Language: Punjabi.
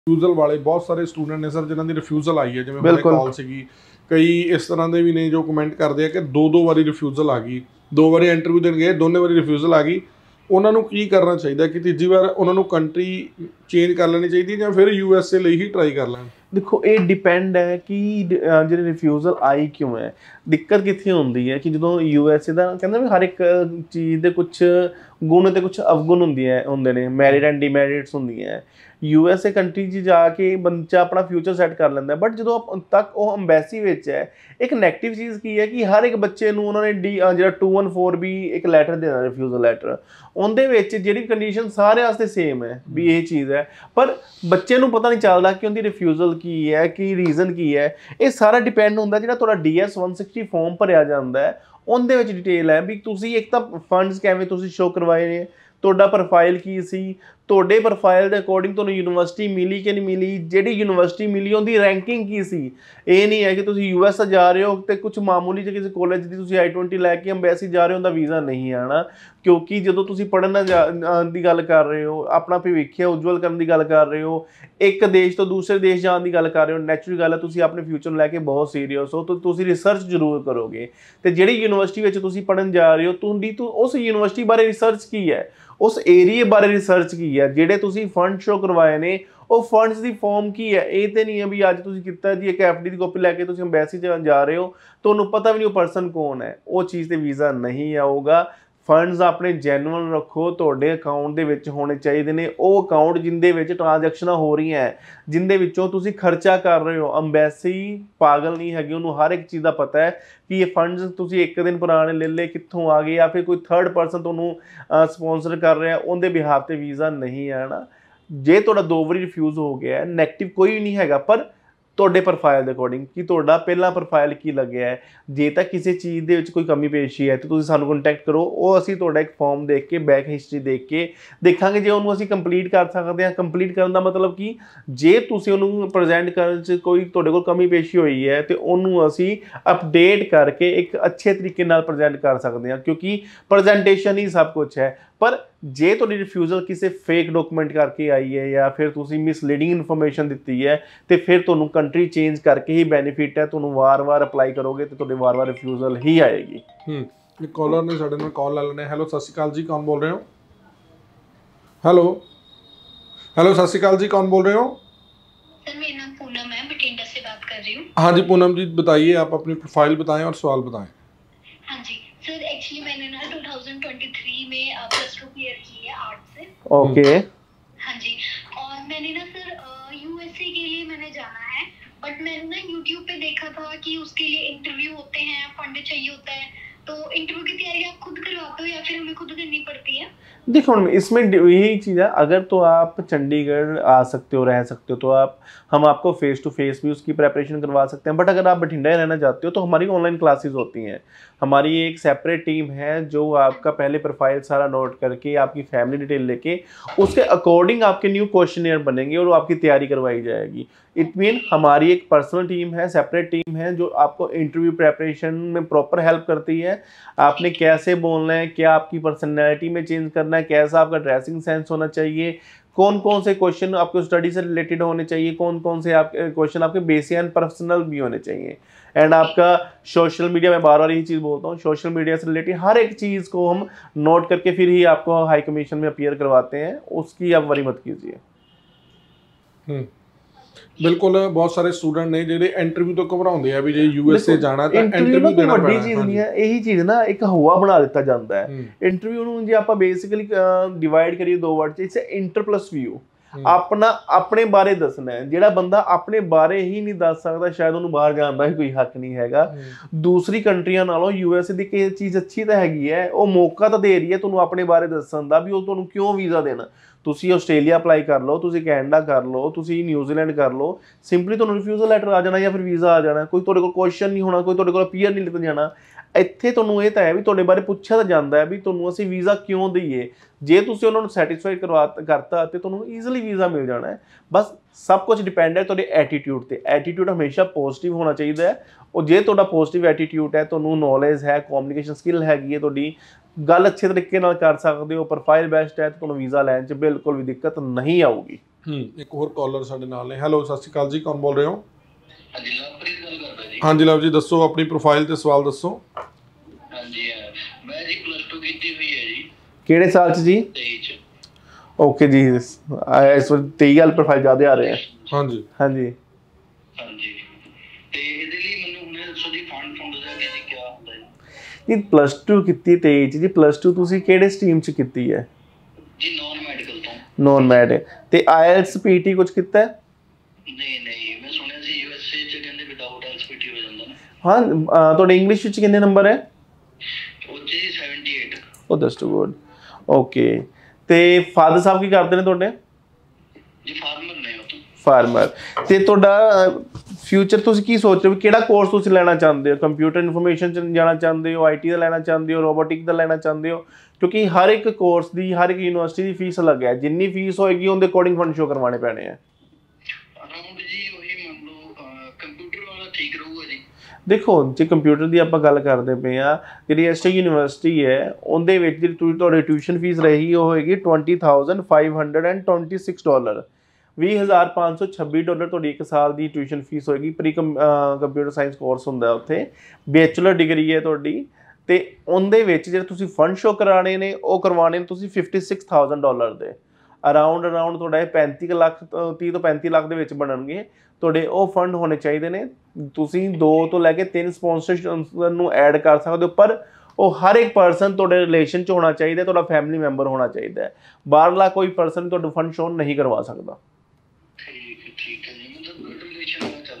ਰਿਫਿਊਜ਼ਲ ਵਾਲੇ ਬਹੁਤ ਸਾਰੇ ਸਟੂਡੈਂਟ ਨੇ ਸਰ ਜਿਨ੍ਹਾਂ ਦੀ ਰਿਫਿਊਜ਼ਲ ਆਈ ਹੈ, ਜਿਵੇਂ ਮੇਰੇ ਕਾਲ ਸੀਗੀ। ਕਈ ਇਸ ਤਰ੍ਹਾਂ ਦੇ ਵੀ ਨੇ ਜੋ ਕਮੈਂਟ ਕਰਦੇ ਆ ਕਿ ਦੋ ਵਾਰੀ ਰਿਫਿਊਜ਼ਲ ਆ ਗਈ, 2 ਵਾਰੀ ਇੰਟਰਵਿਊ ਦੇਣ ਗਏ, ਦੋਨੇ ਵਾਰੀ ਰਿਫਿਊਜ਼ਲ ਆ ਗਈ। ਉਹਨਾਂ ਨੂੰ ਕੀ ਕਰਨਾ ਚਾਹੀਦਾ ਕਿ ਤੀਜੀ ਵਾਰ ਉਹਨਾਂ ਨੂੰ ਕੰਟਰੀ ਚੇਂਜ ਕਰ ਲੈਣੀ ਚਾਹੀਦੀ ਜਾਂ ਫਿਰ USA ਲਈ ਹੀ ਟਰਾਈ ਕਰ ਲੈਣ? ਦੇਖੋ ਇਹ ਡਿਪੈਂਡ ਹੈ ਕਿ ਜਿਹੜੀ ਰਿਫਿਊਜ਼ਲ ਆਈ ਕਿਉਂ ਹੈ। ਦਿੱਕਤ ਕਿੱਥੇ ਹੁੰਦੀ ਹੈ ਕਿ ਜਦੋਂ USA ਦਾ ਕਹਿੰਦਾ ਵੀ ਹਰ ਇੱਕ ਚੀਜ਼ ਦੇ ਕੁਛ ਗੁਣ ਅਤੇ ਕੁਛ ਅਵਗੁਣ ਹੁੰਦੇ ਨੇ, ਮੈਰਿਟ ਐਂਡ ਡਿਮੈਰਿਟਸ ਹੁੰਦੀਆਂ। USA ਕੰਟਰੀ 'ਚ ਜਾ ਕੇ ਬੱਚਾ ਆਪਣਾ ਫਿਊਚਰ ਸੈੱਟ ਕਰ ਲੈਂਦਾ, ਬਟ ਜਦੋਂ ਤੱਕ ਉਹ ਅੰਬੈਸੀ ਵਿੱਚ ਹੈ, ਇੱਕ ਨੈਗੇਟਿਵ ਚੀਜ਼ ਕੀ ਹੈ ਕਿ ਹਰ ਇੱਕ ਬੱਚੇ ਨੂੰ ਉਹਨਾਂ ਨੇ ਜਿਹੜਾ 214B ਇੱਕ ਲੈਟਰ ਦੇਣਾ, ਰਿਫਿਊਜ਼ਲ ਲੈਟਰ। ਉਹਦੇ ਵਿੱਚ ਜਿਹੜੀ ਕੰਡੀਸ਼ਨ ਸਾਰਿਆਂ ਵਾਸਤੇ ਸੇਮ ਹੈ ਵੀ ਇਹ ਚੀਜ਼ ਹੈ, ਪਰ ਬੱਚੇ ਨੂੰ ਪਤਾ ਨਹੀਂ ਚੱਲਦਾ ਕਿ ਉਹਦੀ ਰਿਫਿਊਜ਼ਲ ਕੀ ਹੈ, ਕੀ ਰੀਜ਼ਨ ਕੀ ਹੈ। ਇਹ ਸਾਰਾ ਡਿਪੈਂਡ ਹੁੰਦਾ ਜਿਹੜਾ ਤੁਹਾਡਾ DS 160 ਫਾਰਮ ਭਰਿਆ ਜਾਂਦਾ ਹੈ, ਉਹਦੇ ਵਿੱਚ ਡਿਟੇਲ ਹੈ ਵੀ ਤੁਸੀਂ ਇੱਕ ਤਾਂ ਫੰਡਸ ਕਿਵੇਂ ਤੁਸੀਂ ਸ਼ੋਅ ਕਰਵਾਏ ਨੇ, ਤੁਹਾਡਾ ਪ੍ਰੋਫਾਈਲ ਕੀ ਸੀ, ਤੁਹਾਡੇ ਪ੍ਰੋਫਾਈਲ ਦੇ ਅਕੋਰਡਿੰਗ ਤੁਹਾਨੂੰ ਯੂਨੀਵਰਸਿਟੀ ਮਿਲੀ ਕਿ ਨਹੀਂ ਮਿਲੀ, ਜਿਹੜੀ ਯੂਨੀਵਰਸਿਟੀ ਮਿਲੀ ਉਹਦੀ ਰੈਂਕਿੰਗ ਕੀ ਸੀ। ਇਹ ਨਹੀਂ ਹੈ ਕਿ ਤੁਸੀਂ US ਜਾ ਰਹੇ ਹੋ ਅਤੇ ਕੁਛ ਮਾਮੂਲੀ ਜਿਹੇ ਕਿਸੇ ਕਾਲਜ ਦੀ ਤੁਸੀਂ I-20 ਲੈ ਕੇ ਅੰਬੈਸੀ ਜਾ ਰਹੇ ਹੋ, ਉਹਦਾ ਵੀਜ਼ਾ ਨਹੀਂ ਆਉਣਾ। ਕਿਉਂਕਿ ਜਦੋਂ ਤੁਸੀਂ ਪੜ੍ਹਨ ਦੀ ਗੱਲ ਕਰ ਰਹੇ ਹੋ, ਆਪਣਾ ਭਵਿੱਖ ਉਜਵਲ ਕਰਨ ਦੀ ਗੱਲ ਕਰ ਰਹੇ ਹੋ, ਇੱਕ ਦੇਸ਼ ਤੋਂ ਦੂਸਰੇ ਦੇਸ਼ ਜਾਣ ਦੀ ਗੱਲ ਕਰ ਰਹੇ ਹੋ, ਨੈਚੁਰਲ ਗੱਲ ਹੈ ਤੁਸੀਂ ਆਪਣੇ ਫਿਊਚਰ ਨੂੰ ਲੈ ਕੇ ਬਹੁਤ ਸੀਰੀਅਸ ਹੋ, ਤਾਂ ਤੁਸੀਂ ਰਿਸਰਚ ਜ਼ਰੂਰ ਕਰੋਗੇ। ਅਤੇ ਜਿਹੜੀ ਯੂਨੀਵਰਸਿਟੀ ਵਿੱਚ ਤੁਸੀਂ ਪੜ੍ਹਨ ਜਾ ਰਹੇ ਹੋ, ਉਸ ਯੂਨੀਵਰਸਿਟੀ ਬਾਰੇ ਰਿਸਰਚ ਕੀ ਹੈ, ਉਸ ਏਰੀਏ ਬਾਰੇ ਰਿਸਰਚ ਕੀ ਹੈ, ਜਿਹੜੇ ਤੁਸੀਂ ਫੰਡ ਸ਼ੋ ਕਰਵਾਏ ਨੇ ਉਹ ਫੰਡਸ ਦੀ ਫਾਰਮ ਕੀ ਹੈ। ਇਹ ਤਾਂ ਨਹੀਂ ਹੈ ਵੀ ਅੱਜ ਤੁਸੀਂ ਕੀਤਾ ਜੀ ਇੱਕ FD ਦੀ ਕਾਪੀ ਲੈ ਕੇ ਤੁਸੀਂ ਅੰਬੈਸੀ 'ਚ ਜਾ ਰਹੇ ਹੋ, ਤੁਹਾਨੂੰ ਪਤਾ ਵੀ ਨਹੀਂ ਉਹ ਪਰਸਨ ਕੌਣ ਹੈ, ਉਹ ਚੀਜ਼ 'ਤੇ ਵੀਜ਼ਾ ਨਹੀਂ ਆਊਗਾ। ਫੰਡਸ ਆਪਣੇ ਜੈਨੂਅਨ ਰੱਖੋ, ਤੁਹਾਡੇ ਅਕਾਊਂਟ ਦੇ ਵਿੱਚ ਹੋਣੇ ਚਾਹੀਦੇ ਨੇ ਉਹ ਅਕਾਊਂਟ ਜਿੰਦੇ ਵਿੱਚ ਟ੍ਰਾਂਜੈਕਸ਼ਨਾਂ ਹੋ ਰਹੀਆਂ, ਜਿੰਦੇ ਵਿੱਚੋਂ ਤੁਸੀਂ ਖਰਚਾ ਕਰ ਰਹੇ ਹੋ। ਅੰਬੈਸੀ ਪਾਗਲ ਨਹੀਂ ਹੈਗੀ, ਉਹਨੂੰ ਹਰ ਇੱਕ ਚੀਜ਼ ਦਾ ਪਤਾ ਹੈ ਕਿ ਇਹ ਫੰਡਸ ਤੁਸੀਂ ਇੱਕ ਦਿਨ ਪੁਰਾਣੇ ਲੈ ਲਏ, ਕਿੱਥੋਂ ਆ ਗਏ, ਜਾਂ ਫਿਰ ਕੋਈ ਥਰਡ ਪਰਸਨ ਤੁਹਾਨੂੰ ਸਪੋਂਸਰ ਕਰ ਰਿਹਾ, ਉਹਦੇ ਬਿਹਾਫ 'ਤੇ ਵੀਜ਼ਾ ਨਹੀਂ ਆਉਣਾ। ਜੇ ਤੁਹਾਡਾ 2 ਵਾਰੀ ਰਿਫਿਊਜ਼ ਹੋ ਗਿਆ, ਨੈਗੇਟਿਵ ਕੋਈ ਨਹੀਂ ਹੈਗਾ, ਪਰ ਤੁਹਾਡੇ ਪ੍ਰੋਫਾਈਲ ਦੇ ਅਕੋਰਡਿੰਗ ਕਿ ਤੁਹਾਡਾ ਪਹਿਲਾਂ ਪ੍ਰੋਫਾਈਲ ਕੀ ਲੱਗਿਆ ਹੈ। ਜੇ ਤਾਂ ਕਿਸੇ ਚੀਜ਼ ਦੇ ਵਿੱਚ ਕੋਈ ਕਮੀ ਪੇਸ਼ੀ ਹੈ ਤਾਂ ਤੁਸੀਂ ਸਾਨੂੰ ਕੰਟੈਕਟ ਕਰੋ, ਉਹ ਅਸੀਂ ਤੁਹਾਡਾ ਇੱਕ ਫਾਰਮ ਦੇਖ ਕੇ ਬੈਕ ਹਿਸਟਰੀ ਦੇਖ ਕੇ ਦੇਖਾਂਗੇ ਜੇ ਉਹਨੂੰ ਅਸੀਂ ਕੰਪਲੀਟ ਕਰ ਸਕਦੇ ਹਾਂ। ਕੰਪਲੀਟ ਕਰਨ ਦਾ ਮਤਲਬ ਕਿ ਜੇ ਤੁਸੀਂ ਉਹਨੂੰ ਪ੍ਰੈਜ਼ੈਂਟ ਕਰਨ 'ਚ ਕੋਈ ਤੁਹਾਡੇ ਕੋਲ ਕਮੀ ਪੇਸ਼ੀ ਹੋਈ ਹੈ ਅਤੇ ਉਹਨੂੰ ਅਸੀਂ ਅਪਡੇਟ ਕਰਕੇ ਇੱਕ ਅੱਛੇ ਤਰੀਕੇ ਨਾਲ ਪ੍ਰੈਜ਼ੈਂਟ ਕਰ ਸਕਦੇ ਹਾਂ, ਕਿਉਂਕਿ ਪ੍ਰੈਜ਼ੈਂਟੇਸ਼ਨ ਹੀ ਸਭ ਕੁਛ ਹੈ। ਪਰ ਜੇ ਤੁਹਾਡੀ ਰਿਫਿਊਜ਼ਲ ਕਿਸੇ ਫੇਕ ਡਾਕੂਮੈਂਟ ਕਰਕੇ ਆਈ ਹੈ ਜਾਂ ਫਿਰ ਤੁਸੀਂ ਮਿਸਲੀਡਿੰਗ ਇਨਫੋਰਮੇਸ਼ਨ ਦਿੱਤੀ ਹੈ, ਅਤੇ ਫਿਰ ਤੁਹਾਨੂੰ ਕੰਟਰੀ ਚੇਂਜ ਕਰਕੇ ਹੀ ਬੈਨੀਫਿਟ ਹੈ। ਤੁਹਾਨੂੰ ਵਾਰ-ਵਾਰ ਅਪਲਾਈ ਕਰੋਗੇ ਅਤੇ ਤੁਹਾਡੇ ਵਾਰ-ਵਾਰ ਰਿਫਿਊਜ਼ਲ ਹੀ ਆਏਗੀ। ਇੱਕ ਕਾਲਰ ਨੇ ਸਾਡੇ ਨਾਲ ਕਾਲ ਲੈ ਲੈਣੇ। ਹੈਲੋ, ਸਤਿ ਸ਼੍ਰੀ ਅਕਾਲ ਜੀ, ਕੌਣ ਬੋਲ ਰਹੇ ਹੋ? ਹੈਲੋ ਹੈਲੋ, सत श्रीकाल जी, कौन बोल रहे हो? सर मेरा नाम पूनम है, बठिंडा से बात कर रही हूँ। हाँ जी पूनम जी, बताइए, आप अपनी प्रोफाइल बताएं और सवाल बताएं। हाँ जी सर, एक्चुअली मैंने ना 2023 में +2 क्लियर की है आर्ट से। ओके। हाँ जी, और मैंने ना सर USA के लिए मैंने जाना है, बट मैंने ना YouTube पे देखा था कि उसके लिए इंटरव्यू होते हैं, फंड चाहिए होता है, तो इंटरव्यू की तैयारी आप खुद करवाते हो या फिर हमें खुद करनी पड़ती है? देखो इसमें यही चीज़ है, अगर तो आप चंडीगढ़ आ सकते हो, रह सकते हो, तो हम आपको फेस टू फेस भी उसकी प्रेपरेशन करवा सकते हैं। बट अगर आप बठिंडा रहना चाहते हो तो हमारी ऑनलाइन क्लासेस होती हैं। हमारी एक सेपरेट टीम है जो आपका पहले प्रोफाइल सारा नोट करके आपकी फैमिली डिटेल लेके उसके अकॉर्डिंग आपके न्यू क्वेश्चनियर बनेंगे और आपकी तैयारी करवाई जाएगी। इट मीन हमारी एक पर्सनल टीम है, सेपरेट टीम है जो आपको इंटरव्यू प्रेपरेशन में प्रॉपर हेल्प करती है। आपने कैसे बोलना है, क्या आपकी पर्सनैलिटी में चेंज करना है, कैसा आपका ड्रेसिंग सेंस होना चाहिए, कौन कौन से क्वेश्चन आपको स्टडी से रिलेटेड होने चाहिए, कौन कौन से आपके क्वेश्चन आपके बेसिक एंड पर्सनल भी होने चाहिए। एंड आपका सोशल मीडिया, मैं बार बार यही चीज़ बोलता हूँ, सोशल मीडिया से रिलेटेड हर एक चीज़ को हम नोट करके फिर ही आपको हाई कमीशन में अपीयर करवाते हैं, उसकी आप वरी मत कीजिए। बिल्कुल, बहुत सारे स्टूडेंट ने ਜਿਹੜੇ ਇੰਟਰਵਿਊ ਤੋਂ ਘਬਰਾਉਂਦੇ ਆ ਵੀ ਜੇ USA ਜਾਣਾ ਤਾਂ ਇੰਟਰਵਿਊ ਦੇਣਾ ਵੱਡੀ ਚੀਜ਼ ਨਹੀਂ ਹੈ। ਇਹੀ ਚੀਜ਼ ਨਾ ਇੱਕ ਹਵਾ ਬਣਾ ਦਿੱਤਾ ਜਾਂਦਾ ਹੈ ਇੰਟਰਵਿਊ ਨੂੰ। ਜੇ ਆਪਾਂ ਬੇਸਿਕਲੀ ਡਿਵਾਈਡ ਕਰੀਏ 2 ਵਰਡ 'ਚ, ਇਟਸ ਇੰਟਰ ਪਲੱਸ ਵਿਊ। ਆਪਣੇ ਬਾਰੇ ਦੱਸਣਾ ਹੈ। ਜਿਹੜਾ ਬੰਦਾ ਆਪਣੇ ਬਾਰੇ ਹੀ ਨਹੀਂ ਦੱਸ ਸਕਦਾ, ਸ਼ਾਇਦ ਉਹਨੂੰ ਬਾਹਰ ਜਾਣ ਦਾ ਹੀ ਕੋਈ ਹੱਕ ਨਹੀਂ ਹੈਗਾ। ਦੂਸਰੀ ਕੰਟਰੀਆਂ ਨਾਲੋਂ USA ਦੀ ਕੀ ਚੀਜ਼ ਅੱਛੀ ਤਾਂ ਹੈਗੀ ਹੈ, ਉਹ ਮੌਕਾ ਤਾਂ ਦੇ ਰਹੀ ਹੈ ਤੁਹਾਨੂੰ ਆਪਣੇ ਬਾਰੇ ਦੱਸਣ ਦਾ ਵੀ ਉਹ ਤੁਹਾਨੂੰ ਕਿਉਂ ਵੀਜ਼ਾ ਦੇਣਾ। ਤੁਸੀਂ ਆਸਟ੍ਰੇਲੀਆ ਅਪਲਾਈ ਕਰ ਲਓ, ਤੁਸੀਂ ਕੈਨੇਡਾ ਕਰ ਲਓ, ਤੁਸੀਂ ਨਿਊਜ਼ੀਲੈਂਡ ਕਰ ਲਓ, ਸਿੰਪਲੀ ਤੁਹਾਨੂੰ ਰਿਫਿਊਜ਼ਲ ਲੈਟਰ ਆ ਜਾਣਾ ਜਾਂ ਫਿਰ ਵੀਜ਼ਾ ਆ ਜਾਣਾ। ਕੋਈ ਤੁਹਾਡੇ ਕੋਲ ਕੁਐਸਚਨ ਨਹੀਂ ਹੋਣਾ, ਕੋਈ ਤੁਹਾਡੇ ਕੋਲ ਅਪੀਅਰ ਨਹੀਂ ਲਿਖ ਜਾਣਾ। ਇੱਥੇ ਤੁਹਾਨੂੰ ਇਹ ਤਾਂ ਹੈ ਵੀ ਤੁਹਾਡੇ ਬਾਰੇ ਪੁੱਛਿਆ ਤਾਂ ਜਾਂਦਾ ਹੈ ਵੀ ਤੁਹਾਨੂੰ ਅਸੀਂ ਵੀਜ਼ਾ ਕਿਉਂ ਦਈਏ। ਜੇ ਤੁਸੀਂ ਉਹਨਾਂ ਨੂੰ ਸੈਟੀਸਫਾਈ ਕਰਤਾ ਤੇ ਤੁਹਾਨੂੰ ਈਜ਼ੀਲੀ ਵੀਜ਼ਾ ਮਿਲ ਜਾਣਾ ਹੈ। ਬਸ ਸਭ ਕੁਝ ਡਿਪੈਂਡ ਹੈ ਤੁਹਾਡੇ ਐਟੀਟਿਊਡ ਤੇ। ਐਟੀਟਿਊਡ ਹਮੇਸ਼ਾ ਪੋਜ਼ਿਟਿਵ ਹੋਣਾ ਚਾਹੀਦਾ ਹੈ। ਉਹ ਜੇ ਤੁਹਾਡਾ ਪੋਜ਼ਿਟਿਵ ਐਟੀਟਿਊਡ ਹੈ, ਤੁਹਾਨੂੰ ਨੌਲੇਜ ਹੈ, ਕਮਿਊਨੀਕੇਸ਼ਨ ਸਕਿੱਲ ਹੈਗੀ ਹੈ, ਤੁਹਾਡੀ ਗੱਲ ਅੱਛੇ ਤਰੀਕੇ ਨਾਲ ਕਰ ਸਕਦੇ ਹੋ, ਪ੍ਰੋਫਾਈਲ ਬੈਸਟ ਹੈ, ਤਾਂ ਤੁਹਾਨੂੰ ਵੀਜ਼ਾ ਲੈਣ 'ਚ ਬਿਲਕੁਲ ਵੀ ਦਿੱਕਤ ਨਹੀਂ ਆਊਗੀ। ਇੱਕ ਹੋਰ ਕਾਲਰ ਸਾਡੇ ਨਾਲ ਨੇ। ਹੈਲੋ, ਸਤਿ ਸ਼੍ਰੀ ਅਕਾਲ ਜੀ, ਕੌਣ ਬੋਲ ਰਹੇ ਹੋ? ਹਾਂਜੀ, ਲਵਪ੍ਰੀਤ ਗੱਲ ਕਰਦਾ ਜੀ। ਹਾਂਜੀ ਲਵ ਜੀ, ਦੱਸੋ ਆਪਣੀ ਪ੍ਰੋਫਾਈਲ ਤੇ ਸਵਾਲ ਦੱਸੋ। ਹਾਂਜੀ, ਮੈਂ ਜੀ +2 ਕੀਤੀ ਹੋਈ ਹੈ ਜੀ। ਕਿਹੜੇ ਸਾਲ 'ਚ ਜੀ? 23 ਚ। ਓਕੇ ਜੀ, ਇਸ ਵਾਰ 23 ਵਾਲ ਪ੍ਰੋਫਾਈਲ ਜ਼ਿਆਦਾ ਆ ਰਹੇ ਆ। ਹਾਂਜੀ ਹਾਂਜੀ ਹਾਂਜੀ, ਤੇ ਇਹਦੇ ਲਈ ਮੈਨੂੰ ਹੁਣੇ ਦੱਸੋ ਜੀ, ਫੰਡ ਦਾ ਜੀ ਕੀ ਹੁੰਦਾ ਹੈ ਜੀ? +2 ਕੀਤੀ 23 'ਚ ਜੀ। +2 ਤੁਸੀਂ ਕਿਹੜੇ ਸਟਰੀਮ 'ਚ ਕੀਤੀ ਹੈ ਜੀ? ਨਾਨ ਮੈਡੀਕਲ ਤੋਂ। Non med. ਤੇ ਆਇਲਸ ਪੀਟੀ ਕੁਝ ਕੀਤਾ ਹੈ? ਨਹੀਂ, ਮੈਂ ਸੁਣਿਆ ਸੀ USA ਚ ਕਹਿੰਦੇ ਵਿਦਆਊਟ ਆਇਲਸ ਪੀਟੀ ਹੋ ਜਾਂਦਾ ਨਾ। ਹਾਂ, ਤੁਹਾਡੇ ਇੰਗਲਿਸ਼ ਵਿੱਚ ਕਿੰਨੇ ਨੰਬਰ ਹੈ? ਉਹ ਚ ਜੀ 78। ਉਹ ਦੈਟਸ ਟੂ ਗੁੱਡ। ਓਕੇ, ਤੇ ਫਾਦਰ ਸਾਹਿਬ ਕੀ ਕਰਦੇ ਨੇ ਤੁਹਾਡੇ? ਜੀ ਫਾਰਮਰ ਨੇ ਉਹ ਤੋਂ। ਫਾਰਮਰ। ਤੇ ਤੁਹਾਡਾ ਫਿਊਚਰ ਤੁਸੀਂ ਕੀ ਸੋਚ ਰਹੇ ਹੋ, ਕਿਹੜਾ ਕੋਰਸ ਤੁਸੀਂ ਲੈਣਾ ਚਾਹੁੰਦੇ ਹੋ? ਕੰਪਿਊਟਰ ਇਨਫੋਰਮੇਸ਼ਨ 'ਚ ਜਾਣਾ ਚਾਹੁੰਦੇ ਹੋ, IT ਦਾ ਲੈਣਾ ਚਾਹੁੰਦੇ ਹੋ, ਰੋਬੋਟਿਕ ਦਾ ਲੈਣਾ ਚਾਹੁੰਦੇ ਹੋ? ਕਿਉਂਕਿ ਹਰ ਇੱਕ ਕੋਰਸ ਦੀ, ਹਰ ਇੱਕ ਯੂਨੀਵਰਸਿਟੀ ਦੀ ਫੀਸ ਅਲੱਗ ਹੈ। ਜਿੰਨੀ ਫੀਸ ਹੋਏਗੀ ਉਹਦੇ ਅਕੋਰਡਿੰਗ ਫੰਡ ਸ਼ੋ ਕਰਵਾਉਣੇ ਪੈਣੇ ਆ। ਅਰਾਊਂਡ ਜੀ ਉਹੀ ਮੰਨ ਲਓ ਕੰਪਿਊਟਰ ਵਾਲਾ ਠੀਕ ਰਹੂਗਾ ਜੀ। ਦੇਖੋ, ਜੇ ਕੰਪਿਊਟਰ ਦੀ ਆਪਾਂ ਗੱਲ ਕਰਦੇ ਪਏ ਹਾਂ, ਜਿਹੜੀ ਐਸਟੀ ਯੂਨੀਵਰਸਿਟੀ ਹੈ ਉਹਦੇ ਵਿੱਚ ਜਿਹੜੀ ਤੁਹਾਡੀ ਟਿਊਸ਼ਨ ਫੀਸ ਰਹੇਗੀ ਉਹ ਹੋਏਗੀ $20,526। $20,526 ਤੁਹਾਡੀ ਇੱਕ ਸਾਲ ਦੀ ਟਿਊਸ਼ਨ ਫੀਸ ਹੋਏਗੀ। ਪ੍ਰੀ ਕੰਪਿਊਟਰ ਸਾਇੰਸ ਕੋਰਸ ਹੁੰਦਾ ਉੱਥੇ, ਬੈਚਲਰ ਡਿਗਰੀ ਹੈ ਤੁਹਾਡੀ। ਤੇ ਉਹਦੇ ਵਿੱਚ ਜਿਹੜੇ ਤੁਸੀਂ ਫੰਡ ਸ਼ੋ ਕਰਾਣੇ ਨੇ ਉਹ ਕਰਵਾਉਣੇ ਨੇ ਤੁਸੀਂ $56,000 ਦੇ ਅਰਾਊਂਡ ਤੁਹਾਡਾ ਇਹ 35 ਲੱਖ 30 ਤੋਂ 35 ਲੱਖ ਦੇ ਵਿੱਚ ਬਣਨਗੇ ਤੁਹਾਡੇ। ਉਹ ਫੰਡ ਹੋਣੇ ਚਾਹੀਦੇ ਨੇ। ਤੁਸੀਂ 2 ਤੋਂ ਲੈ ਕੇ 3 ਸਪੋਂਸਰ ਨੂੰ ਐਡ ਕਰ ਸਕਦੇ ਹੋ, ਪਰ ਉਹ ਹਰ ਇੱਕ ਪਰਸਨ ਤੁਹਾਡੇ ਰਿਲੇਸ਼ਨ 'ਚ ਹੋਣਾ ਚਾਹੀਦਾ, ਤੁਹਾਡਾ ਫੈਮਿਲੀ ਮੈਂਬਰ ਹੋਣਾ ਚਾਹੀਦਾ ਹੈ। ਬਾਹਰਲਾ ਕੋਈ ਪਰਸਨ ਤੁਹਾਨੂੰ ਫੰਡ ਸ਼ੋ ਨਹੀਂ ਕਰਵਾ ਸਕਦਾ। ਠੀਕ ਹੈ ਜੀ।